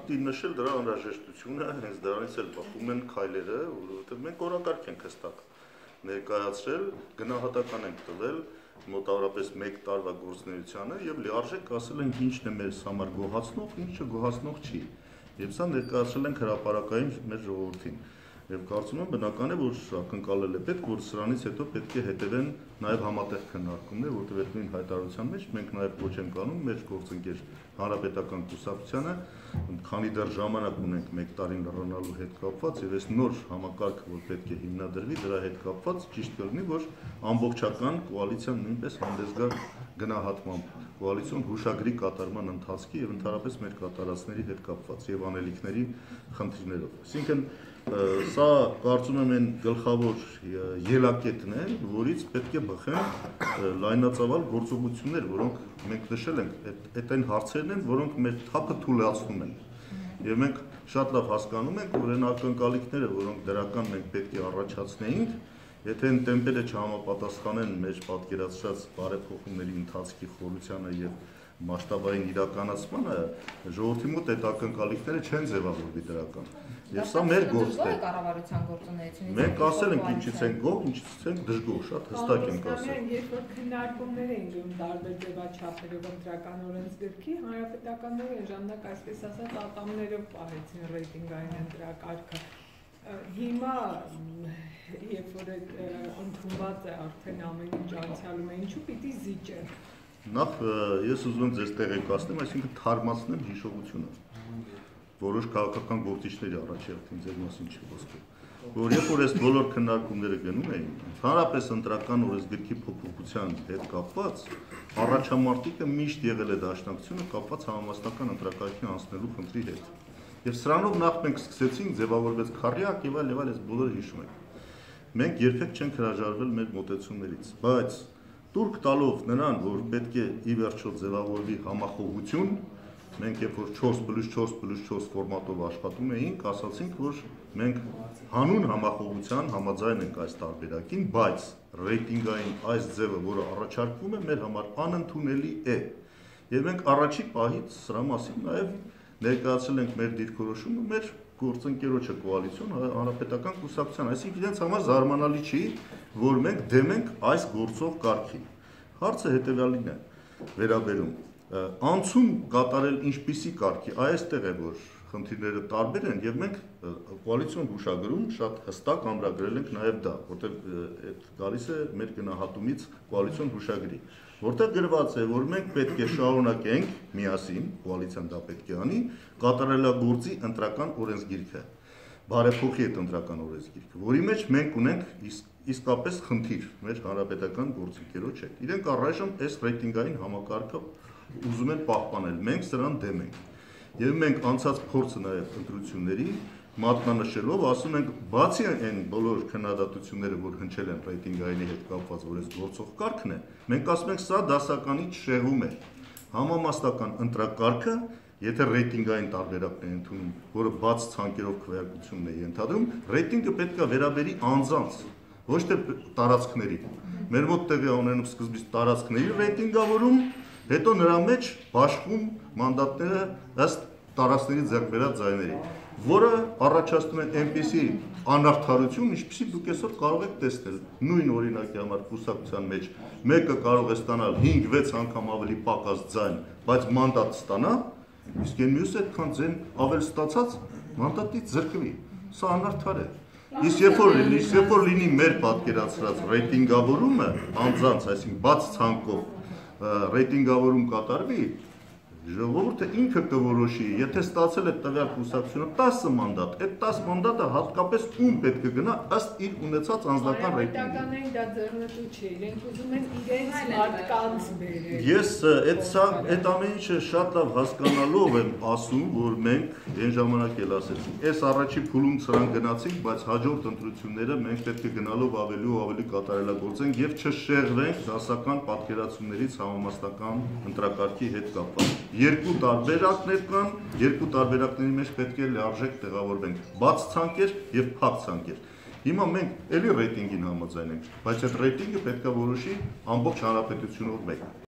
պիտի նշել դրա անհրաժեշտությունը, հենց դրանից էլ բխում են քայլերը, որովհետև մենք օրակարգ ենք հստակ ներկայացրել, գնահատական ենք տվել մոտավորապես 1 տարվա գործունեությանը եւ լիարժեք ասել ենք ինչն է մեզ համար գոհացնող, ինչը գոհացնող չի։ Եվ սա ներկայացրել ենք հրապարակային մեր ժողովրդին։ Եվ կարծում եմ բնական է, որ ակնկալել է պետք, որ սրանից հետո պետք է հետևեն նաև համատեղ քննարկումներ, որտեղ այդ նույն հայտարարության մեջ մենք նաև ոչ ենք անում մեր գործընկեր Հանրապետական կուսակցությանը, քանի դեռ ժամանակ ունենք 1 տարին լռանալու հետ կապված, եւ այս նոր համակարգը, որ պետք է հիմնադրվի, դրա հետ կապված ճիշտ կլինի, որ ամբողջական կոալիցիան նույնպես հանդես գա գնահատմամբ կոալիցիոն հուշագրի կատարման ընթացքի եւ ընդհանրապես մեր կատարածների հետ կապված եւ անելիքների խնդիրներով։ Այսինքն սա կարծում եմ այն գլխավոր ելակետն է, որից պետք է բխեն լայնածավալ գործողություններ, որոնք մենք նշել ենք, այդ այն հարցերն են, որոնք մեր թափը թուլացնում են։ Եվ մենք շատ լավ հասկանում ենք, որ այն ակնկալիքները, որոնք դրական մենք պետք է առաջացնեինք, եթե այն տեմպերը չհամապատասխանեն մեր պատկերացրած բարեփոխումների ընթացքի խորությանը եւ մասշտաբային իրականացմանը, ժողովրդի մոտ այդ ակնկալիքները չեն ձևավորվի դրական։ Եվ սա մեր գործն է։ Կառավարության գործունեությունից մենք ասել ենք ինչից ենք գոհ, ինչից ենք դժգոհ, շատ հստակ ենք ասել։ Երբ որ քննարկումներ էին գնում տարբեր ձևաչափերով ընտրական օրենսգրքի, հանրապետականները ժամանակ այսպես ասած ատամներով պահեցին ռեյտինգային ընտրակարգը։ Հիմա երբ որ ընդունված է արդեն ամեն ինչ անցյալում է, ինչու պիտի զիջեն։ Նախ ես ուզում եմ ձեզ տեղեկացնեմ, այսինքն թարմացնեմ հիշողությունը, որոշ քաղաքական գործիչների առաջերտին ձեր մասին չի խոսքը, որ երբ որ այս բոլոր քննարկումները գնում էին, հանրապես ընտրական օրենսգրքի փոփոխության հետ կապված, առաջամարտիկը միշտ եղել է դաշնակցությունը կապված համամասնական ընտրակարգի անցնելու խնդրի հետ։ Եվ սրանով նախ մենք սկսեցինք, ձևավորվեց քառյակ եւ այլ այս բոլորը հիշում ենք։ Մենք երբեք չենք հրաժարվել մեր մոտեցումներից, բայց տուրք տալով նրան, որ պետք է ի վերջո ձևավորվի համախոհություն, մենք երբ որ 4+4+4 ֆորմատով աշխատում էինք, ասացինք, որ մենք հանուն համախոհության համաձայն ենք այս տարբերակին, բայց ռեյտինգային այս ձևը, որը առաջարկվում է, մեր համար անընդունելի է։ Եվ մենք առաջի պահից սրա մասին նաեւ ներկայացրել ենք մեր դիրքորոշումը մեր գործընկերոջը կոալիցիոն հանրապետական կուսակցության, այսինքն իրենց համար զարմանալի չի, որ մենք դեմ ենք այս գործող կարգին։ Հարցը հետևյալին է վերաբերում անցում կատարել ինչպիսի կարգի, այստեղ է որ խնդիրները տարբեր են եւ մենք կոալիցիոն հուշագրում շատ հստակ ամրագրել ենք նաեւ դա, որտեղ այդ գալիս է մեր գնահատումից կոալիցիոն հուշագրի, որտեղ գրված է, որ մենք պետք է շարունակենք միասին, կոալիցիան դա պետք է անի, կատարելագործի ընտրական օրենսգիրքը, բարեփոխի այդ ընտրական օրենսգիրքը, որի մեջ մենք ունենք իսկապես խնդիր մեր հանրապետական գործընկերոջ հետ։ Իրենք առայժմ այս ռեյտինգային համակարգը ուզում են պահպանել, մենք սրան դեմ ենք։ Եվ մենք անցած փորձը նաև ընտրությունների մատնանշելով ասում ենք, բացի այն բոլոր քննադատությունները, որ հնչել են ռեյտինգայինի հետ կապված, որ այս գործող կարգն է, մենք ասում ենք, սա դասականից շեղում է։ Համամասնական ընտրակարգը, եթե ռեյտինգային տարբերակն է ընդունում, որը բաց ցանկերով քվեարկությունն է ենթադրում, ռեյտինգը պետք է վերաբերի անձանց, ոչ թե տարածքների։ Մեր մոտ տեղի ունենում սկզբից տարածքների ռեյտինգավորում, հետո նրա մեջ բաշխում մանդատները ըստ տարածքների ձեռք բերած ձայների, որը առաջացնում է այնպիսի անարդարություն, ինչպիսի դուք այսօր կարող եք տեսնել։ Նույն օրինակի համար կուսակցության մեջ մեկը կարող է ստանալ 5-6 անգամ ավելի պակաս ձայն, բայց մանդատ ստանա, իսկ այն մյուսը այդքան ձայն ավել ստացած մանդատից զրկվի։ Սա անարդար է։ Իսկ երբ որ լինի մեր պատկերացրած ռեյտինգավորումը անձանց, այսինքն բաց ցանկով ռեյտինգավորում կատարվի, ժողովուրդը ինքը կորոշի, եթե ստացել է տվյալ կուսակցությունը 10 մանդատ, այդ 10 մանդատը հատկապես ում պետք է գնա ըստ իր ունեցած անձնական ռեյտինգի։ Հայկականներին դա ձեռնտու չէ, իրենք ուզում են իրենց մարդկանց բերել։ Ես այդ ամեն ինչը շատ լավ հասկանալով եմ ասում, որ մենք այն ժամանակ էլ ասեցինք, այս առաջի փուլում սրան գնացինք, բայց հաջորդ ընտրությունները մենք պետք է գնալով ավելի ու ավելի կատարելագործենք եւ չշեղվենք դասական պատկերացումներից համամասնական ընտրակարգի հետ կապված։ Երկու տարբերակներ կան, երկու տարբերակների մեջ պետք է լիարժեք տեղավորվենք, բաց ցանկեր եւ փակ ցանկեր։ Հիմա մենք էլի ռեյտինգին համաձայն ենք, բայց այդ ռեյտինգը պետք է որոշի ամբողջ հանրապետությունով մեկ։